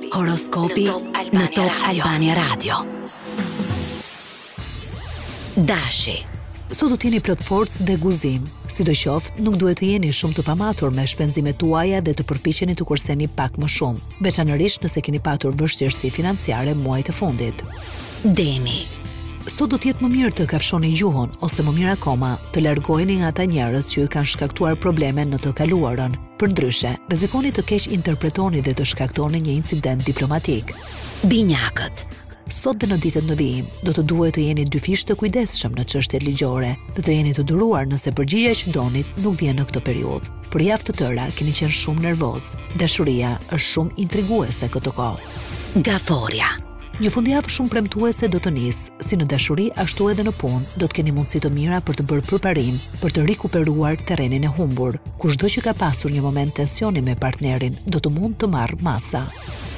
Horoskopi në Top Albania Radio. Dashi. Sot do t'jeni plot forcë dhe guzim. Sidoqoftë, nuk duhet të jeni shumë të pamatur me shpenzimet tuaja dhe të përpiqeni të kurseni pak më shumë, veçanërisht nëse keni patur vështirësi financiare muajt e fundit. Demi. Sot do t'jetë më mirë të kafshoni gjuhën, ose më mirë akoma, të largoheni nga ata njerëz që ju kanë shkaktuar probleme në të kaluarën. Përndryshe, rrezikoni të keq interpretoni dhe të shkaktoni një incident diplomatik. Binjakët. Sot dhe në ditët në vijim, do të duhet të jeni dyfisht të kujdesshëm në çështjet ligjore dhe të jeni të duruar nëse përgjigjja që donit nuk vjen në këtë periudhë. Për javë të tëra keni qenë shumë nervoz. Dashuria është shumë intriguese këtë kohë. Gaforia. Një fundjavë shumë premtuese do të nisë, si në dashuri ashtu edhe në punë, do të keni mundësi të mira për të bërë përparim, për të rikuperuar terrenin e humbur. Kushdo që ka pasur një moment tensioni me partnerin, do të mund të marrë masa.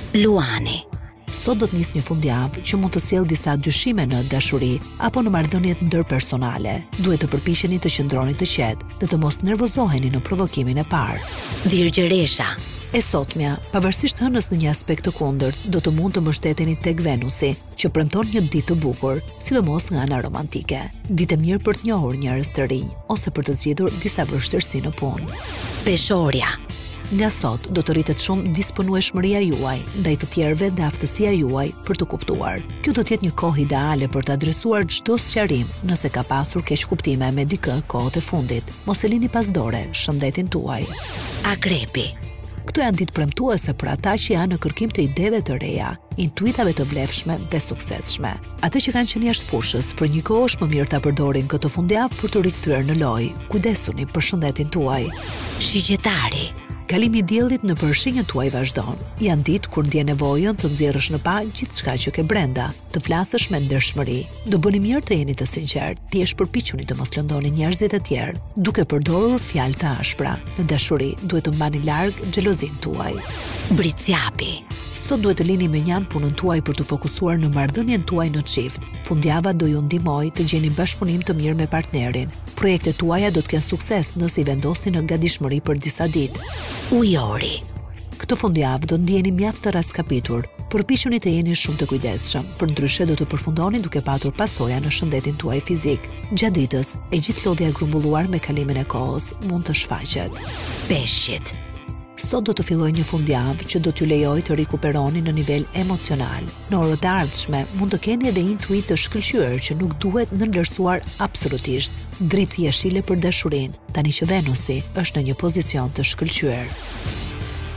Luani. Sot do të nisë një fundjavë që mund të sjellë disa dyshime në dashuri apo në marrëdhëniet ndërpersonale. Duhet të përpiqeni të qëndroni të qetë dhe të mos nervozoheni në provokimin e parë. Virgjëresha. E sotmja, pavarësisht hënës në një aspekt të kundërt, do të mund të mbështeteni tek Venusi, që premton një ditë të bukur, sidomos nga ana romantike. Ditë e mirë për të njohur njerëz të rinj ose për të zgjedhur disa vështirësi në punë. Peshorja. Nga sot do të rritet shumë disponueshmëria juaj ndaj të tjerëve dhe aftësia juaj për të kuptuar. Kjo do të jetë një kohë ideale për të adresuar çdo sqarim nëse ka pasur keq kuptime me dikë kohët e fundit. Mos e lini pas dore shëndetin tuaj. Akrepi. Këto janë ditë premtuese për ata që janë në kërkim të ideve të reja, intuitave të vlefshme dhe suksesshme. Ata që kanë qenë jashtë fushës, për një kohë është më mirë ta përdorin këtë fundjavë për të rikthyer në lojë. Kujdesuni për shëndetin tuaj. Shigjetari. Kalimi i diellit në përshinjën tuaj vazhdon. Janë ditë kur ndjen nevojën të nxjerrësh në pa gjithçka që ke brenda, të flasësh me ndershmëri. Do bëni mirë të jeni të sinqert, thjesht përpiquni të mos lëndoni njerëzit e tjerë, duke përdorur fjalë të ashpra. Në dashuri duhet të mbani larg xhelozin tuaj. Bricjapi. Sot duhet të lini me njan punën tuaj për të fokusuar në marrëdhënien tuaj në çift. Fundjava do ju ndihmojë të gjeni bashkëpunim të mirë me partnerin. Projektet tuaja do të kenë sukses nëse i vendosni në gatishmëri për disa ditë. Ujori. Këtë fundjavë do ndjeni mjaft të raskapitur. Përpiquni të jeni shumë të kujdesshëm, përndryshe do të përfundoni duke patur pasoja në shëndetin tuaj fizik. Gjatë ditës, e gjithë lodhja e grumbulluar me kalimin e kohës mund të shfaqet. Peshqit. Sot do të fillojë një fundjavë që do t'ju lejojë të rikuperoni në nivel emocional. Në orët e ardhshme mund të keni edhe intuit të shkëlqyer që nuk duhet nënvlerësuar absolutisht. Dritë jeshile për dashurinë, tani që Venusi është në një pozicion të shkëlqyer.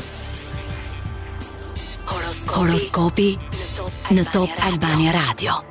Horoskopi në Top Albania Radio.